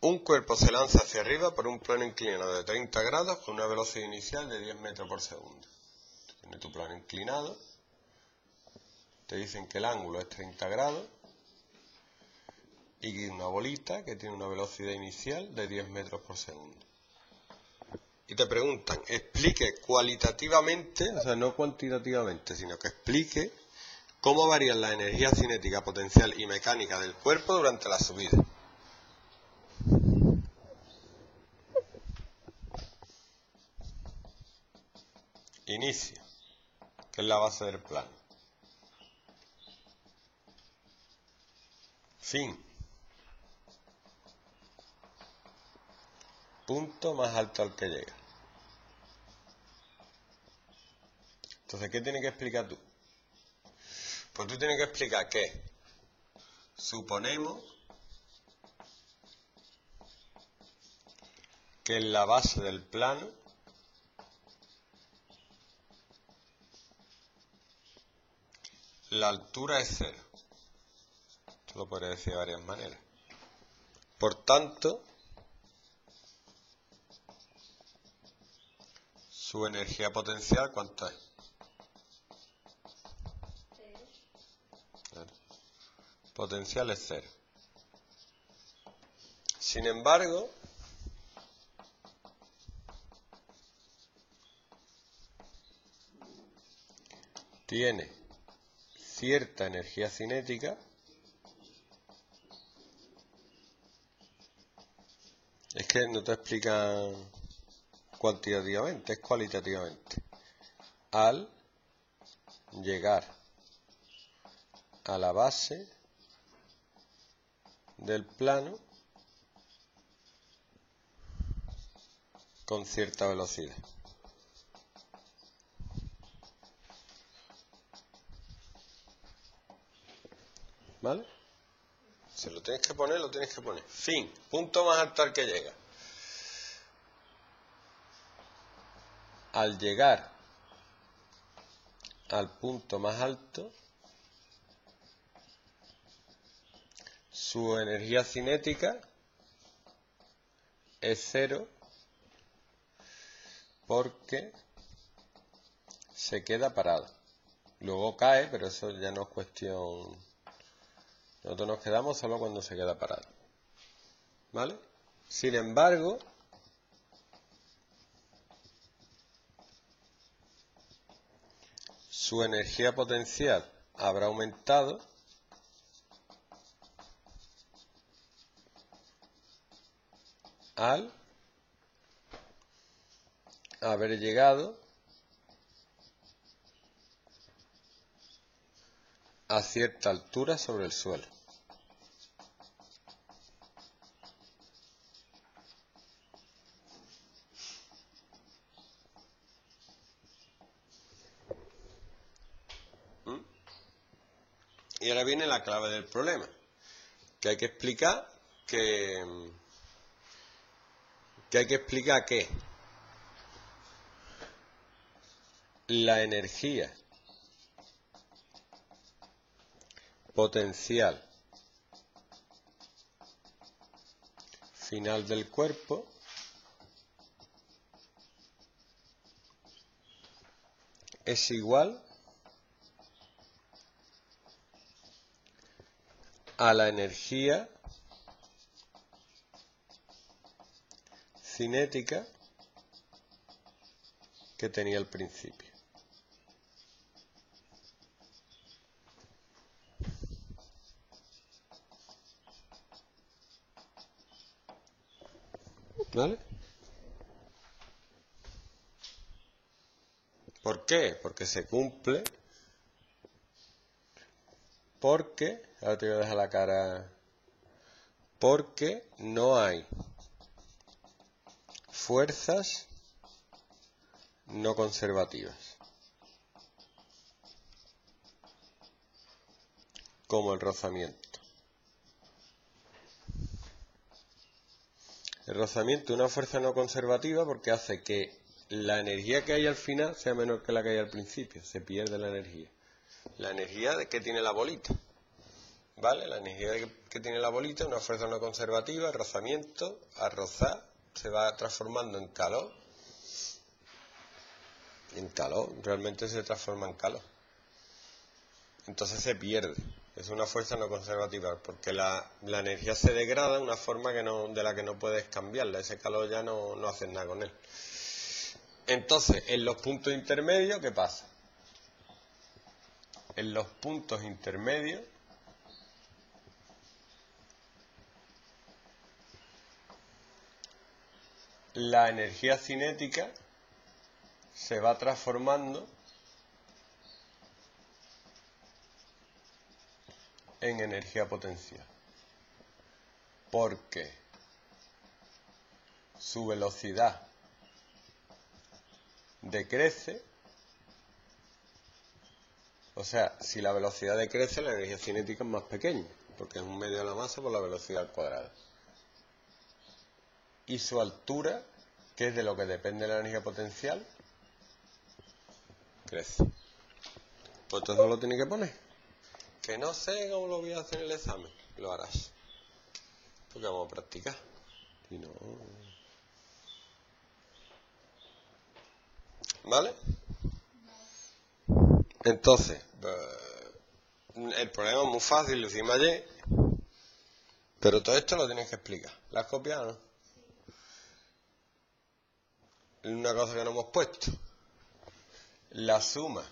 Un cuerpo se lanza hacia arriba por un plano inclinado de 30 grados con una velocidad inicial de 10 metros por segundo. Tienes tu plano inclinado, te dicen que el ángulo es 30 grados y una bolita que tiene una velocidad inicial de 10 metros por segundo. Y te preguntan, explique cualitativamente, o sea, no cuantitativamente, sino que explique cómo varían la energía cinética, potencial y mecánica del cuerpo durante la subida. Inicio, que es la base del plano. Fin. Punto más alto al que llega. Entonces, ¿qué tienes que explicar tú? Pues tú tienes que explicar que suponemos que en la base del plano la altura es 0. Esto lo podría decir de varias maneras. Por tanto, su energía potencial, ¿cuánto es? 0. Claro. Potencial es 0. Sin embargo, tiene cierta energía cinética es que no te explican cuantitativamente, es cualitativamente. Al llegar a la base del plano con cierta velocidad. ¿Vale? Si lo tienes que poner, lo tienes que poner. Fin. Punto más alto al que llega. Al llegar al punto más alto, su energía cinética es 0 porque se queda parado. Luego cae, pero eso ya no es cuestión. Nosotros nos quedamos solo cuando se queda parado. ¿Vale? Sin embargo, su energía potencial habrá aumentado al haber llegado a cierta altura sobre el suelo. Y ahora viene la clave del problema, que hay que explicar que la energía potencial final del cuerpo es igual a la energía cinética que tenía al principio. ¿Vale? ¿Por qué? Porque se cumple. Porque, ahora te voy a dejar la cara, porque no hay fuerzas no conservativas, como el rozamiento. El rozamiento es una fuerza no conservativa porque hace que la energía que hay al final sea menor que la que hay al principio, se pierde la energía. La energía que tiene la bolita. ¿vale? La energía que tiene la bolita, una fuerza no conservativa, rozamiento, al rozar, se va transformando en calor. En calor, realmente se transforma en calor. Entonces se pierde. Es una fuerza no conservativa, porque la energía se degrada de una forma de la que no puedes cambiarla. Ese calor ya no haces nada con él. Entonces, en los puntos intermedios, ¿qué pasa? En los puntos intermedios, la energía cinética se va transformando en energía potencial, porque su velocidad decrece. O sea, si la velocidad decrece, la energía cinética es más pequeña, porque es un medio de la masa por la velocidad al cuadrado. Y su altura, que es de lo que depende la energía potencial, crece. Pues todo eso lo tienes que poner. Que no sé cómo lo voy a hacer en el examen, lo harás. Porque vamos a practicar. Si no... ¿Vale? Entonces, el problema es muy fácil, lo hicimos ayer, pero todo esto lo tienes que explicar. ¿La has copiado o no? Una cosa que no hemos puesto. La suma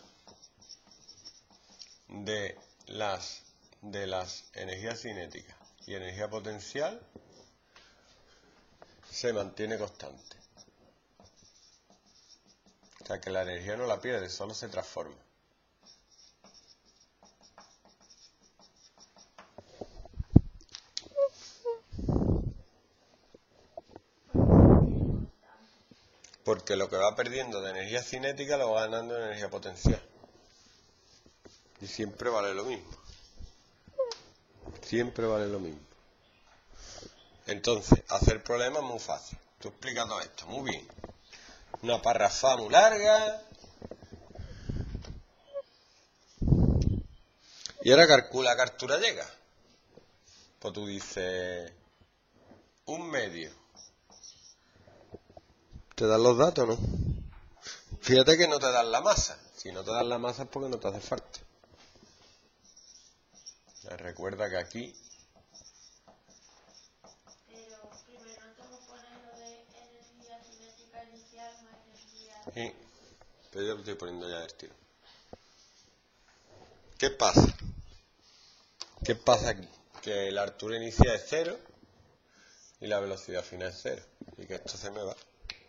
de las energías cinéticas y energía potencial se mantiene constante. O sea que la energía no la pierde, solo se transforma. Porque lo que va perdiendo de energía cinética lo va ganando en energía potencial. Y siempre vale lo mismo. Siempre vale lo mismo. Entonces, hacer problemas es muy fácil. Tú explicas todo esto, muy bien. Una párrafa muy larga. Y ahora calcula qué altura llega. Pues tú dices, un medio. ¿Te dan los datos o no? Fíjate que no te dan la masa. Si no te dan la masa es porque no te hace falta. Recuerda que aquí... Pero primero tengo que poner lo de energía cinética inicial más energía... Sí, pero yo lo estoy poniendo ya del tiro. ¿Qué pasa? ¿Qué pasa aquí? Que la altura inicial es 0 y la velocidad final es 0. Y que esto se me va.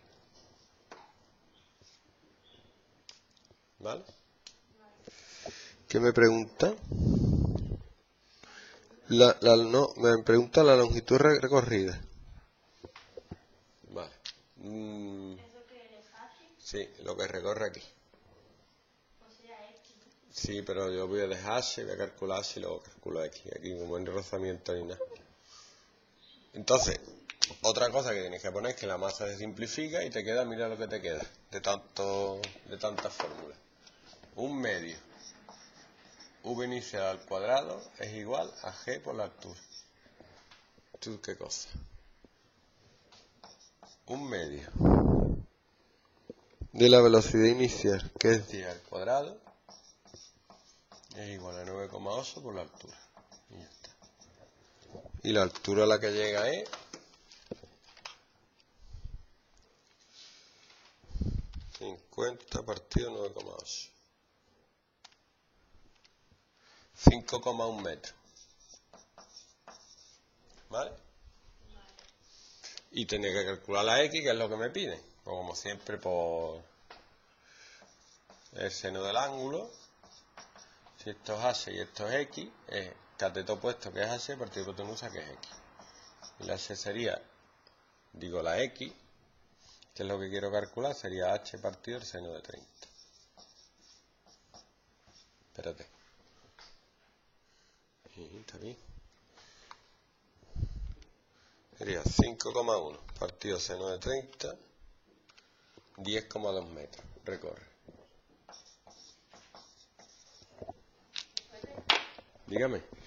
¿Vale? ¿Qué me pregunta? No, me pregunta la longitud recorrida. Vale. ¿Eso qué es fácil? Sí, lo que recorre aquí. O sea, X. Sí, pero yo voy a dejar H, voy a calcular H y luego calculo X. Aquí como en rozamiento ni nada. Entonces, otra cosa que tienes que poner es que la masa se simplifica y te queda, mira lo que te queda, de tantas fórmulas. Un medio v inicial al cuadrado es igual a g por la altura. ¿Tú qué cosa? Un medio de la velocidad inicial, que es 10 al cuadrado, es igual a 9,8 por la altura. Y ya está. Y la altura a la que llega es 50 partido 9,8. 5,1 metros. ¿Vale? Y tenía que calcular la X, que es lo que me piden. O como siempre, por el seno del ángulo. Si esto es H y esto es X, es cateto opuesto, que es H, partido de hipotenusa, que es X. Y la H sería, digo la X, que es lo que quiero calcular, sería H partido el seno de 30. Espérate. Sí, está bien. Sería 5,1 partido seno de 30, 10,2 metros. Recorre. Dígame.